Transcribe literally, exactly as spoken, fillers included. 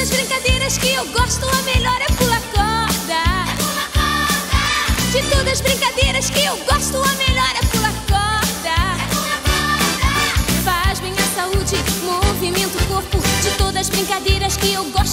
brincadeiras que eu gosto, a melhor é pular corda. É pular corda. De todas as brincadeiras que eu gosto, a melhor é pular corda. É pular corda. Faz bem à saúde, movimenta o corpo. De todas as brincadeiras que eu gosto,